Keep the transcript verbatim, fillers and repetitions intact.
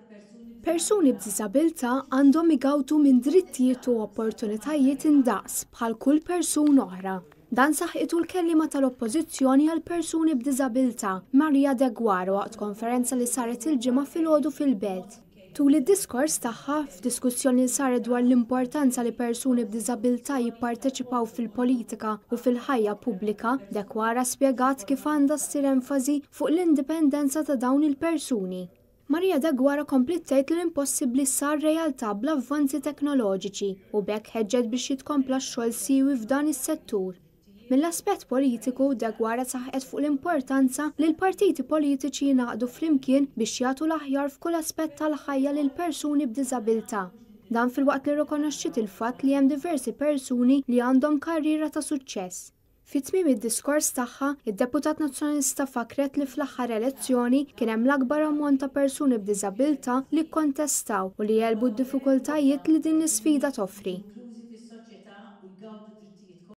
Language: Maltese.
Persuni b'diżabilità għandhom igawtu minn drittijiet u opportunitajiet indaqs bħal kull persuna oħra. Dan saħqitu l-kellima tal-Oppożizzjoni għal persuni b'diżabilità Maria De Guaro waqt konferenza li saret il-ġimgħa filgħodu fil-Belt. Tul id-diskors tagħha f'diskussjoni li saret dwar l-importanza li persuni b'diżabilità jipparteċipaw fil-politika u fil-ħajja pubblika, De Guaro spjegat kif għandha ssir enfasi fuq l-indipendenza ta' dawn il-persuni. Maria De Guaro komplet tgħid li l-impossibbli sar realtà bl-avvanzi teknoloġiċi u bekk ħeġġet biex jitkompla x-xogħol siewi f'dan is-settur. Mill-aspett politiku, De Guaro saħqet fuq l-importanza li l-partiti politiċi jingħaqdu flimkien biex jagħtu l-aħjar f'kull aspett tal-ħajja lil persuni b'diżabilità. Dan filwaqt li rikonoxxiet il-fatt li hemm diversi persuni li għandhom karriera ta' suċċess. Fit-tmiem id-diskors tagħha, id-Deputat Nazzjonalista fakret li fl-aħħar elezzjoni kien hemm l-akbar ammont ta' persuni b'diżabilità li kkontestaw u li jelbu d-diffikultajiet li din l-isfida toffri.